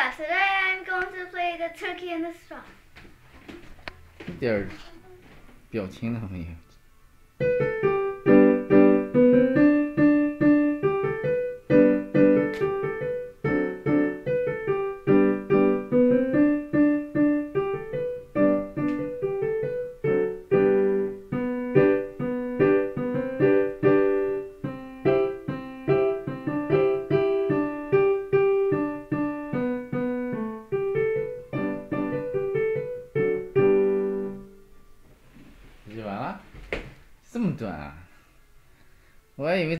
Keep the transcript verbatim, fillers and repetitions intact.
today I'm going to play the turkey and the straw. 一点儿表情都没有。就完了？这么短啊？我还以为。